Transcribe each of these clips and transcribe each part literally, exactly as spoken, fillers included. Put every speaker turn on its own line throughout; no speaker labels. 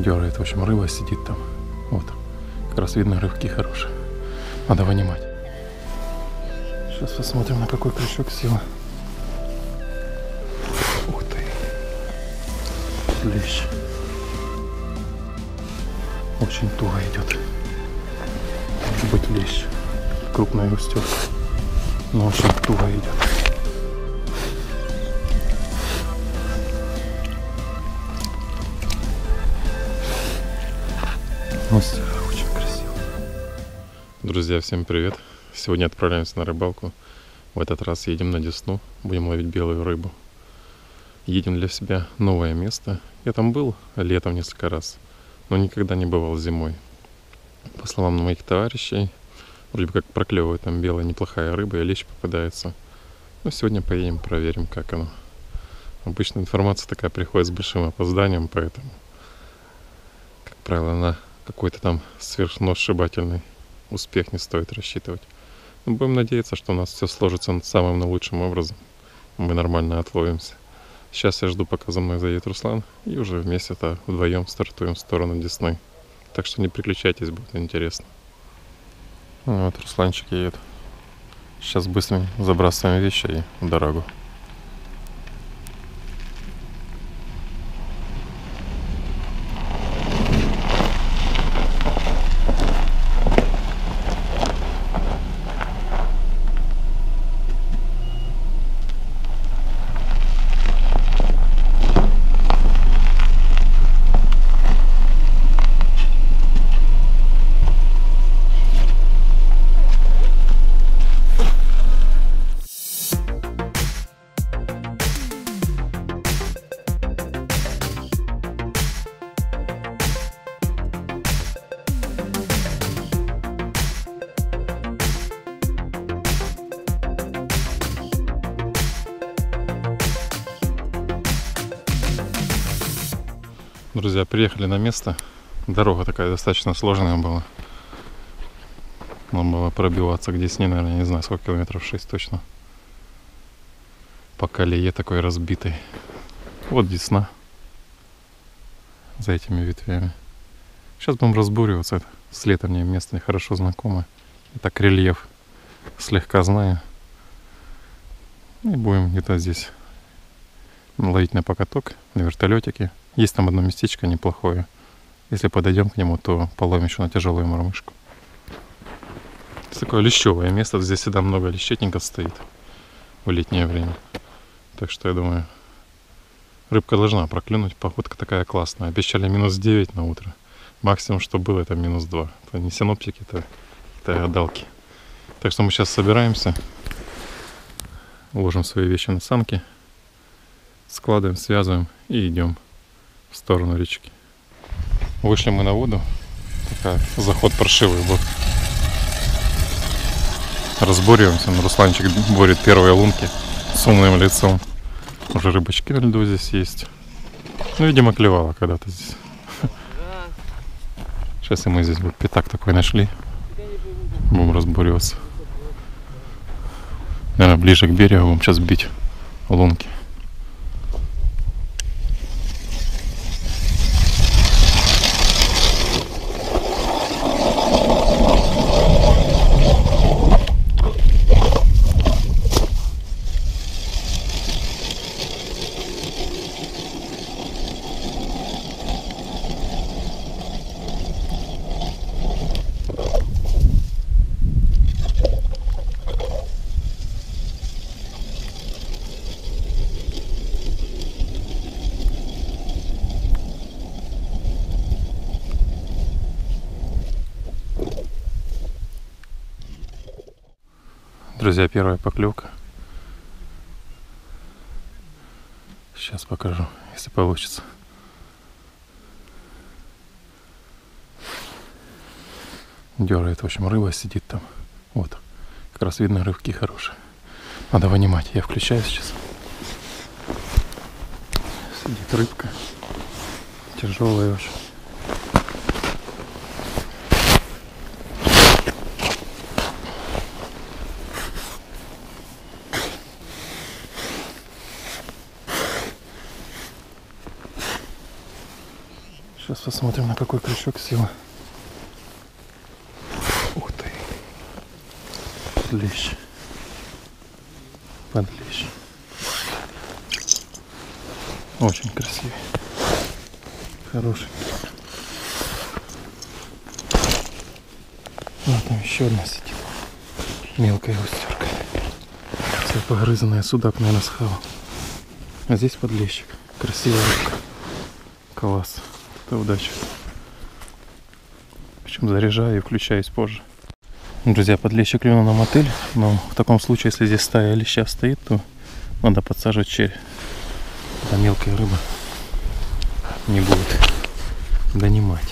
Дергает, в общем, рыба сидит там. Вот. Как раз видно, рыбки хорошие. Надо вынимать. Сейчас посмотрим, на какой крючок села. Ух ты. Лещ. Очень туго идет. Может быть, лещ. Крупная густёрка. Но очень туго идет. Очень красиво. Друзья, всем привет! Сегодня отправляемся на рыбалку. В этот раз едем на Десну. Будем ловить белую рыбу. Едем для себя новое место. Я там был летом несколько раз, но никогда не бывал зимой. По словам моих товарищей, вроде бы как проклевывает там белая неплохая рыба, и лещ попадается. Но сегодня поедем, проверим, как оно. Обычно информация такая приходит с большим опозданием, поэтому, как правило, на какой-то там сверхсносшибательный успех не стоит рассчитывать. Но будем надеяться, что у нас все сложится самым наилучшим образом. Мы нормально отловимся. Сейчас я жду, пока за мной заедет Руслан, и уже вместе-то вдвоем стартуем в сторону Десны. Так что не переключайтесь, будет интересно. Вот Русланчик едет. Сейчас быстро забрасываем вещи и в дорогу. Друзья, приехали на место. Дорога такая достаточно сложная была. Нам было пробиваться к Десне, наверное, не знаю, сколько километров, шесть точно. По колее такой разбитой. Вот Десна. За этими ветвями. Сейчас будем разбуриваться. С лета мне место хорошо знакомо. И так рельеф слегка знаю. И будем где-то здесь ловить на покаток, на вертолетике. Есть там одно местечко неплохое. Если подойдем к нему, то половим еще на тяжелую мормышку. Это такое лещевое место. Здесь всегда много лещетников стоит в летнее время. Так что я думаю, рыбка должна проклюнуть. Походка такая классная. Обещали минус девять на утро. Максимум, что было, это минус два. Это не синоптики, это, это гадалки. Так что мы сейчас собираемся. Ложим свои вещи на санки. Складываем, связываем и идем в сторону речки. Вышли мы на воду. Такая, заход паршивый был. Разбуриваемся. Русланчик борет первые лунки с умным лицом. Уже рыбочки на льду здесь есть. Ну, видимо, клевала когда-то здесь. Сейчас и мы здесь вот пятак такой нашли. Будем разбуриваться. Наверное, ближе к берегу будем сейчас бить лунки. Друзья, первая поклевка. Сейчас покажу, если получится. Дергает, в общем, рыба сидит там. Вот. Как раз видно, рыбки хорошие. Надо вынимать. Я включаю сейчас. Сидит рыбка. Тяжелая очень. Сейчас посмотрим, на какой крючок села. Ух ты. Подлещ. Подлещ. Очень красивый. Хороший. Вот там еще одна сидит. Мелкая густерка. Вся погрызанная, судак, наверное, схавал. А здесь подлещик. Красивая рыбка. Класс. Это удача. Причем заряжаю и включаюсь позже. Друзья, подлещик клюнул на мотыль. Но в таком случае, если здесь стая леща стоит, то надо подсаживать черри. Тогда мелкая рыба не будет донимать.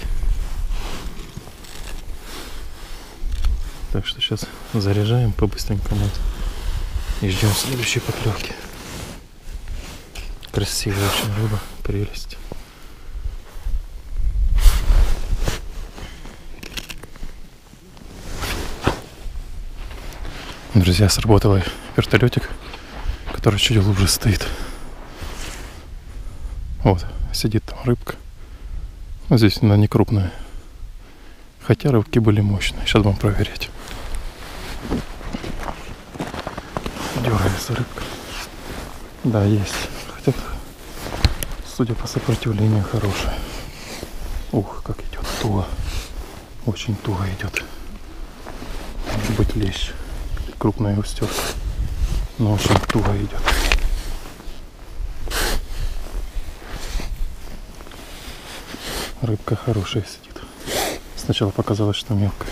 Так что сейчас заряжаем по-быстренькому и ждем следующей поклевки. Красивая очень рыба, прелесть. Друзья, сработал вертолетик, который чуть глубже стоит. Вот, сидит там рыбка. Вот здесь она не крупная. Хотя рыбки были мощные. Сейчас будем проверять. Дергается рыбка. Да, есть. Хотя, судя по сопротивлению, хорошая. Ух, как идет туго. Очень туго идет. Может быть лещ. Крупная густерка. Но очень туго идет. Рыбка хорошая сидит. Сначала показалось, что мелкая.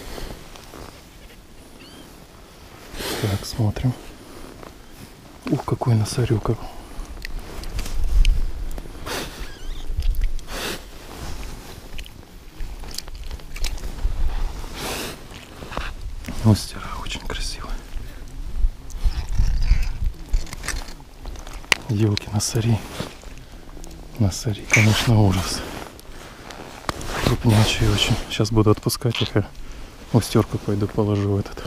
Так, смотрим. Ух, какой носорюк. Густера очень красивая. Елки, носори. Носори, конечно, ужас. Крупнячие очень. Сейчас буду отпускать их, и густерку пойду положу в этот.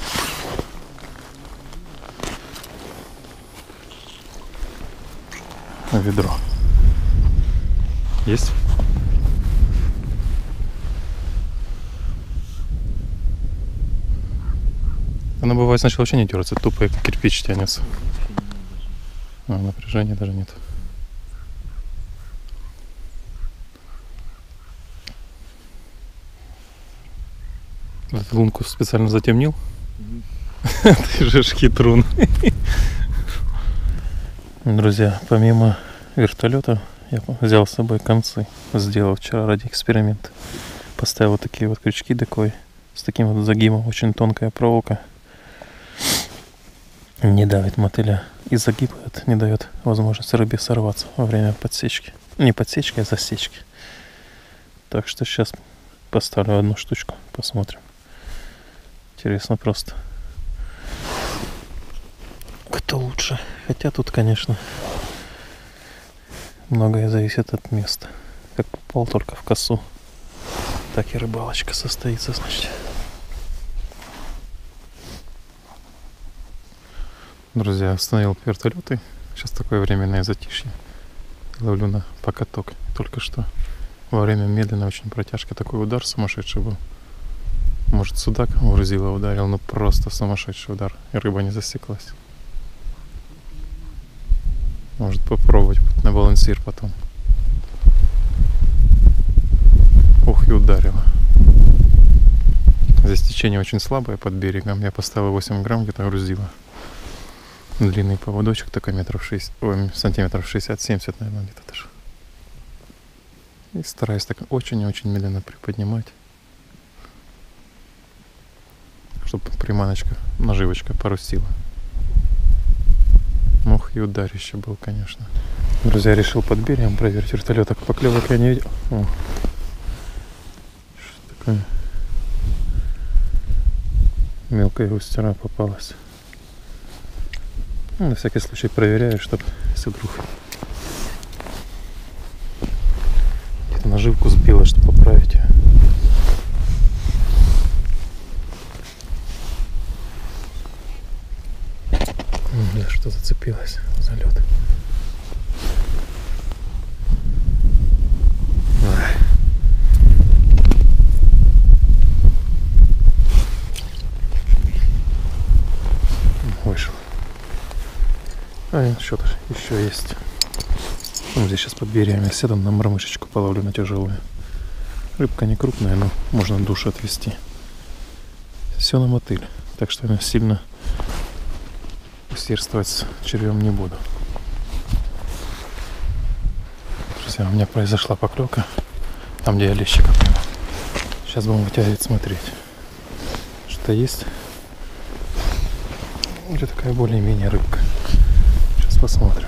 Ведро. Есть? Она бывает сначала вообще не дерется, тупо как кирпич тянется. А, напряжения даже нет. Эту лунку специально затемнил? Ты же хитрун. Друзья, помимо вертолета я взял с собой концы. Сделал вчера ради эксперимента. Поставил вот такие вот крючки декой. С таким вот загибом. Очень тонкая проволока. Не давит мотыля. И загиб этот не дает возможность рыбе сорваться во время подсечки. Не подсечки, а засечки. Так что сейчас поставлю одну штучку. Посмотрим. Интересно просто. Кто лучше? Хотя тут, конечно, многое зависит от места. Как попал только в косу, так и рыбалочка состоится, значит. Друзья, остановил вертолеты. Сейчас такое временное затишье. Ловлю на покаток. Только что во время медленной очень протяжки такой удар сумасшедший был. Может, судак в грузило ударил, но просто сумасшедший удар. И рыба не засеклась. Может попробовать на балансир потом. Ух, и ударило. Здесь течение очень слабое под берегом. Я поставил восемь грамм, где-то грузило. Длинный поводочек такой метров шестьдесят, ой, сантиметров шестьдесят-семьдесят, наверное, где-то даже. И стараюсь так очень-очень медленно приподнимать. Чтобы приманочка, наживочка порустила. Ох, и ударище был, конечно. Друзья, решил под берегом проверить вертолет. Так поклевок я не видел. О. Что такое? Мелкая густера попалась. Ну, на всякий случай проверяю, чтобы, если вдруг где-то наживку сбила, чтобы поправить ее. Да, что зацепилось за лед. А что-то еще есть. Ну, здесь сейчас под берегами сяду, на мормышечку половлю на тяжелую. Рыбка не крупная, но можно душу отвести. Все на мотыль, так что я сильно усердствовать с червем не буду. Друзья, у меня произошла поклевка там, где я лещика поймал. Сейчас будем вытягивать, смотреть, что есть. Где такая более-менее рыбка. Сейчас посмотрим.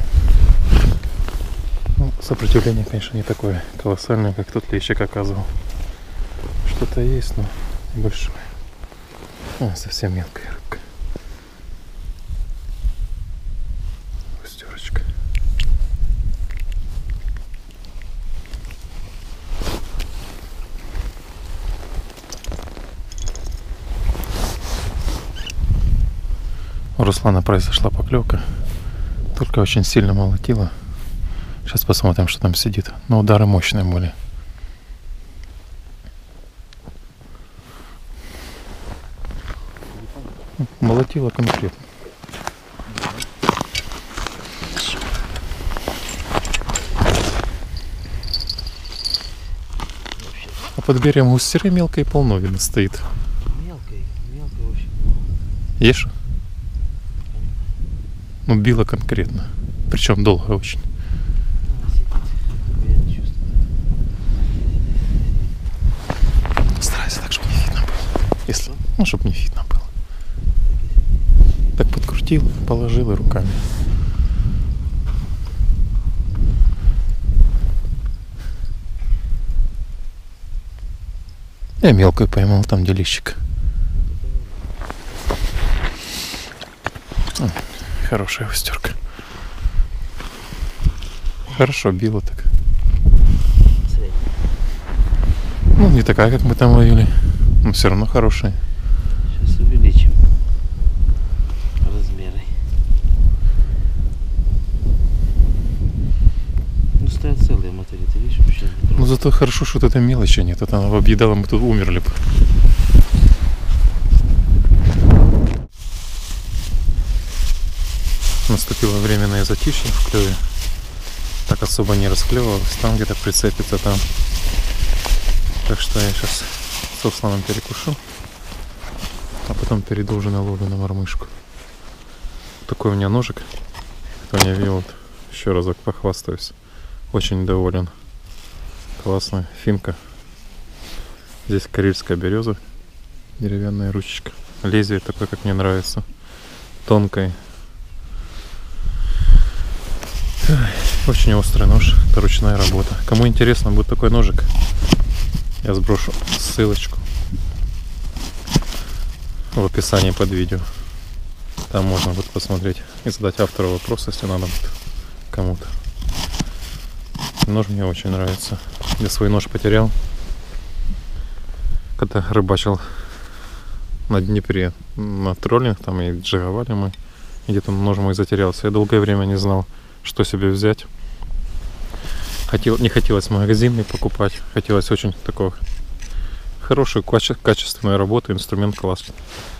Ну, сопротивление, конечно, не такое колоссальное, как тот лещик оказывал. Что-то есть, но небольшое. А, совсем мелкая рыбка. Густерочка. У Руслана произошла поклевка. Только очень сильно молотила. Сейчас посмотрим, что там сидит. Но удары мощные были. Молотила конкретно. А под берегом густеры мелкой полно видно стоит.
Мелкой, мелкой очень.
Ешь? Ну, била конкретно. Причем долго очень.
Она сидит. Я чувствую.
Старайся так, чтобы не видно было. Если, ну, чтобы не видно было. Так подкрутил, положил и руками. Я мелкую поймал, там где лещик. Хорошая густерка. Хорошо била так. Ну, не такая, как мы там ловили. Но все равно хорошая.
Сейчас увеличим размеры. Ну, стоят целые мотыли, ты видишь, вообще не
Ну,
трогают.
зато хорошо, что тут этой мелочи нет. Это она объедала, мы тут умерли бы. Наступило временное затишье в клеве. Так особо не расклевывалось. Там где-то прицепится там. Так что я сейчас с Русланом перекушу. А потом перейду уже на ловлю на мормышку. Такой у меня ножик. Кто не видел, вот еще разок похвастаюсь. Очень доволен. Классная финка. Здесь карельская береза. Деревянная ручечка. Лезвие такое, как мне нравится. Тонкое. Очень острый нож. Это ручная работа. Кому интересно будет такой ножик, я сброшу ссылочку в описании под видео. Там можно будет посмотреть и задать автору вопрос, если надо будет кому-то. Нож мне очень нравится. Я свой нож потерял, когда рыбачил на Днепре на троллинг, там и джиговали мы. И где-то нож мой затерялся. Я долгое время не знал, что себе взять. Хотел, не хотелось магазинный покупать. Хотелось очень такого хорошую, каче, качественную работу. Инструмент классный.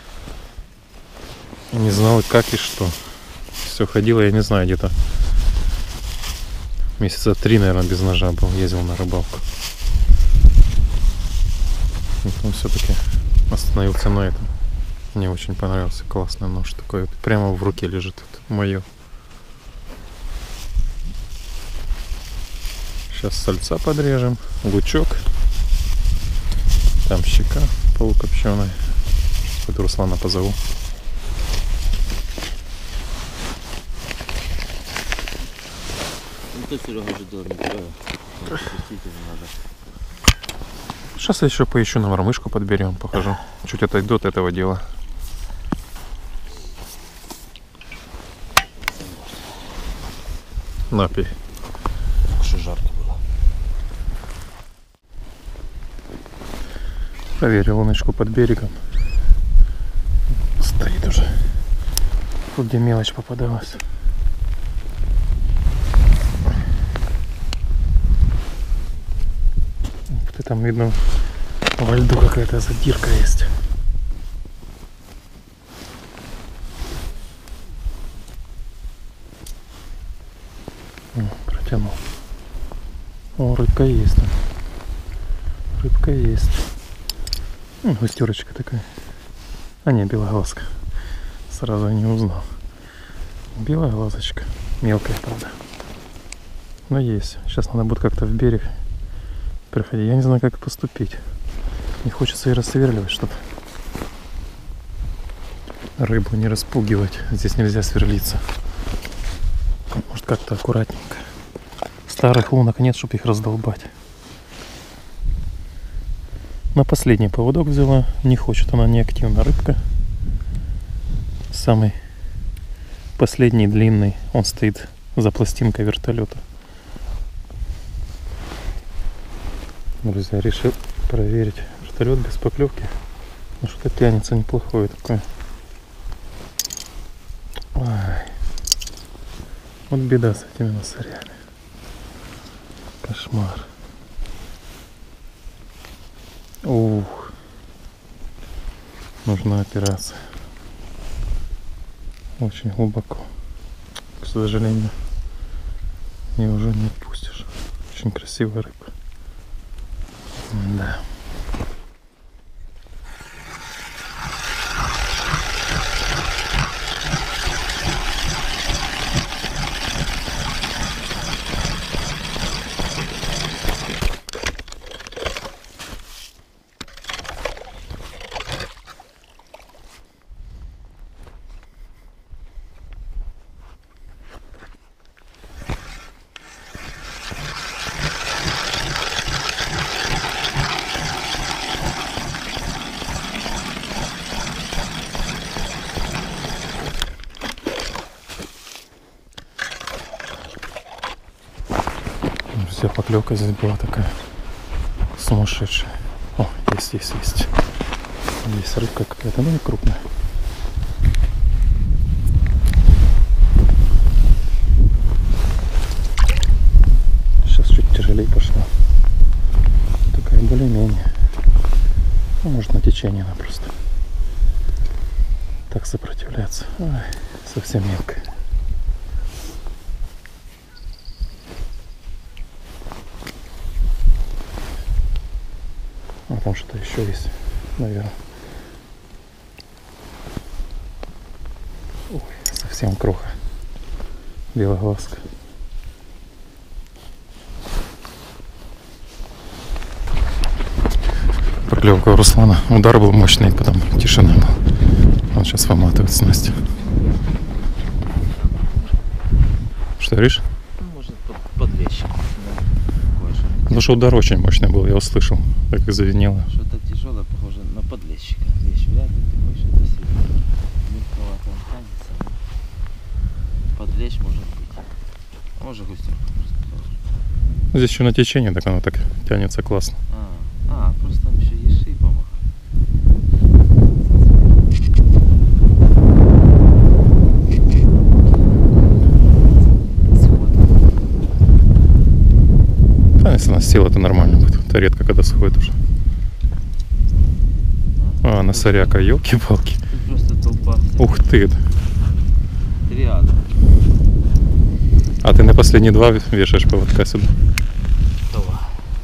Не знал, как и что. Все ходило, я не знаю, где-то месяца три, наверное, без ножа был. Ездил на рыбалку. И потом все-таки остановился на этом. Мне очень понравился. Классный нож такой. Вот, прямо в руке лежит. Вот, мое. Сейчас сальца подрежем, лучок, там щека полукопченая. Сейчас Руслана позову.
Ну, ты, Серега, же дорого. Действительно надо.
Сейчас я еще поищу на мормышку подберем, покажу. Чуть отойду от этого дела. Напей.
Уж и жарко было.
Проверил луночку под берегом. Стоит уже. Тут где мелочь попадалась. Ух ты, там видно во льду какая-то задирка есть. рыбка есть там. Рыбка есть. Ну, густерочка такая. А не, белоглазка. Сразу не узнал. Белая глазочка. Мелкая, правда. Но есть. Сейчас надо будет как-то в берег проходить. Я не знаю, как поступить. Не хочется и рассверливать что-то. Рыбу не распугивать. Здесь нельзя сверлиться. Может, как-то аккуратненько. Старых лунок нет, чтобы их раздолбать. На последний поводок взяла. Не хочет она, неактивна рыбка. Самый последний, длинный. Он стоит за пластинкой вертолета. Друзья, решил проверить вертолет без поклевки. Ну, что-то тянется неплохое такое. Ой. Вот беда с этими носарями. Кошмар. Ух. Нужна операция. Очень глубоко. К сожалению, ее уже не отпустишь. Очень красивая рыба. Да. Вся поклевка здесь была такая сумасшедшая. О, есть, есть, есть. Есть рыбка какая-то, ну не крупная. Сейчас чуть тяжелее пошла. Такая более-менее. Ну, может, на течение она просто так сопротивляется. Ой, совсем мелкая. А там что-то еще есть, наверное. Ой, совсем кроха. Белоглазка. Поклевка у Руслана. Удар был мощный, потом тишина была. Он сейчас выматывает снасть. Что говоришь?
Может, под, подлещик.
Потому что удар очень мощный был, я услышал, как и завинело.
Что-то тяжелое, похоже на подлещика. Лещ вряд ли такой, что-то сильно. Мелковато он тянется. Подлещ может быть. А может густерка просто.
Здесь еще на течении, так оно так тянется классно.
А, а просто там еще еши помогают.
А если она села, то нормально будет. Это редко когда сходит уже. А, носоряка, елки-палки.
Просто толпа.
Ух ты.
Триада.
А ты на последние два вешаешь поводка сюда?
Давай.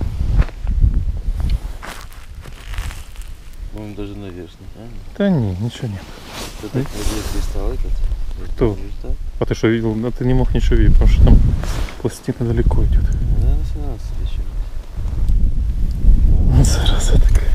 По-моему, даже наверху, правильно?
Да не, ничего нет.
Ты так вот здесь стал этот?
Кто? А ты что видел? Да ты не мог ничего видеть, потому что там пластина далеко идет.
Наверное, семнадцать еще.
Вот зараза такая.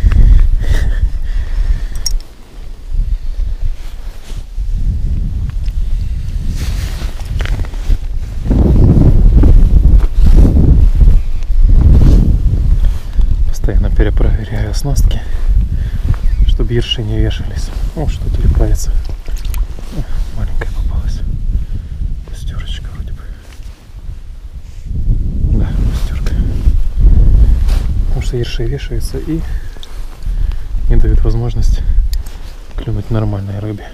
Постоянно перепроверяю оснастки, чтобы ерши не вешались. О, что телепается. Маленькая попалась. Густерочка вроде бы. Да, густерка. Потому что ерши вешаются и не дают возможность клюнуть нормальной рыбе.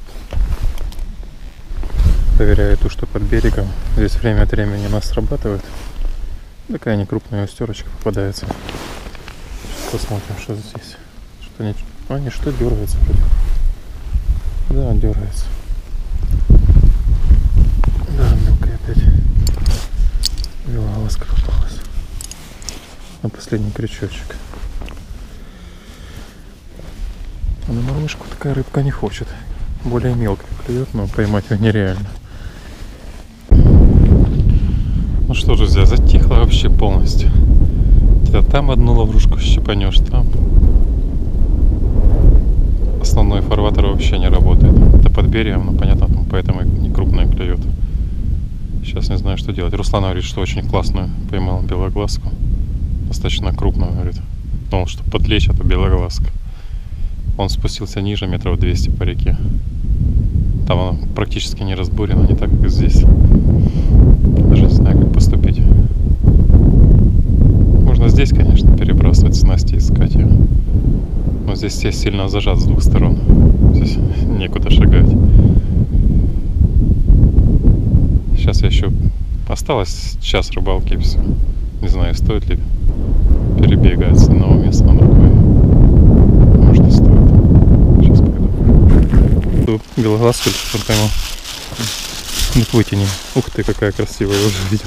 Проверяю ту, что под берегом. Здесь время от времени она срабатывает. Такая некрупная густерочка попадается. Посмотрим, что здесь. Что не... А, не, что дергается вроде. Да, дергается. Да, мелкая опять. Белоглазка попалась. На последний крючочек. А на мормышку такая рыбка не хочет. Более мелкая клюет, но поймать ее нереально. Ну что, друзья, затихло вообще полностью. Где-то там одну лаврушку щипанешь, там. Основной фарватер вообще не работает. Это под берегом, но понятно, там поэтому не крупная клюет. Сейчас не знаю, что делать. Руслан говорит, что очень классную поймал белоглазку. Достаточно крупную, говорит. Думал, что подлечь, а то белоглазка. Он спустился ниже, метров двести по реке. Там она практически не разбурена, не так, как здесь. Даже не знаю, как поступить. Можно здесь, конечно, перебрасывать снасти, искать ее. Но здесь все сильно зажат с двух сторон. Здесь некуда шагать. Сейчас я еще... Осталось час рыбалки и все. Не знаю, стоит ли перебегать с одного места на другое. Может и стоит. Сейчас пойду. Тут белоглазку что-то поймал. Ну вытяни. Ух ты, какая красивая, я уже видел.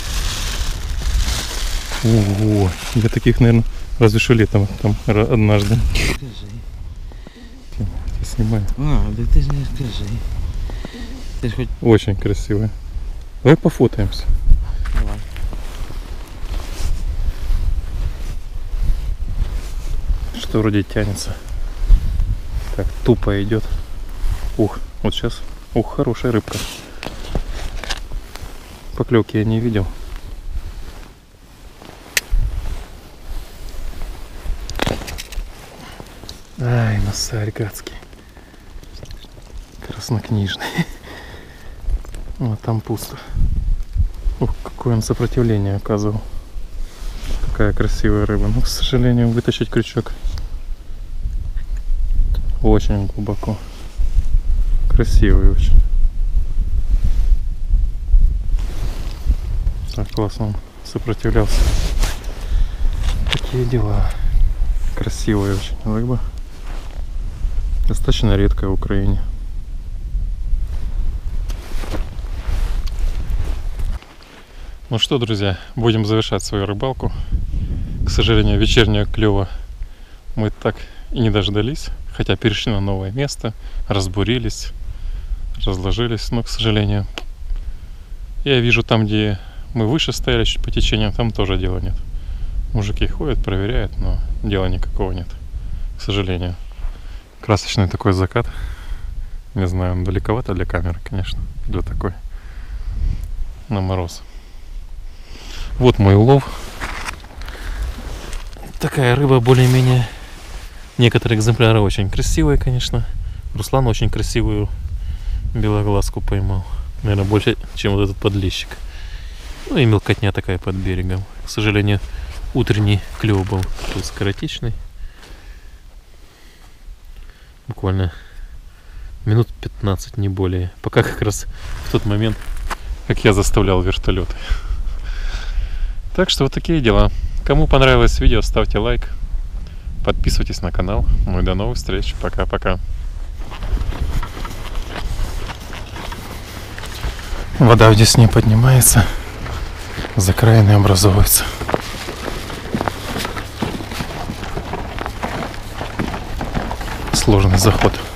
Ого, я таких, наверное, разве что летом там однажды. Я снимаю.
А, да ты же не скажи. Ты ж хоть...
Очень красивая. Давай пофотаемся.
Давай.
Что вроде тянется. Так, тупо идет. Ух, вот сейчас. Ух, хорошая рыбка. Поклевки я не видел. Ай, носарь гадский. Краснокнижный. Вот там пусто. Ух, какое он сопротивление оказывал. Какая красивая рыба. Но, к сожалению, вытащить крючок очень глубоко. Красивый очень. Так, классно он сопротивлялся. Такие дела. Красивая очень рыба. Достаточно редкая в Украине. Ну что, друзья, будем завершать свою рыбалку. К сожалению, вечернего клёва мы так и не дождались. Хотя перешли на новое место, разбурились, разложились. Но, к сожалению, я вижу там, где мы выше стояли чуть по течению, там тоже дела нет. Мужики ходят, проверяют, но дела никакого нет. К сожалению. Красочный такой закат. Не знаю, он далековато для камеры, конечно, для такой. На мороз. Вот мой улов. Такая рыба более-менее. Некоторые экземпляры очень красивые, конечно. Руслан очень красивую белоглазку поймал. Наверное, больше, чем вот этот подлещик. Ну и мелкотня такая под берегом. К сожалению, утренний клев был скоротечный. Буквально минут пятнадцать, не более. Пока как раз в тот момент, как я заставлял вертолеты. Так что вот такие дела. Кому понравилось видео, ставьте лайк. Подписывайтесь на канал. Ну и до новых встреч. Пока-пока. Вода в Десне поднимается. Закраины образовываются. Сложный заход.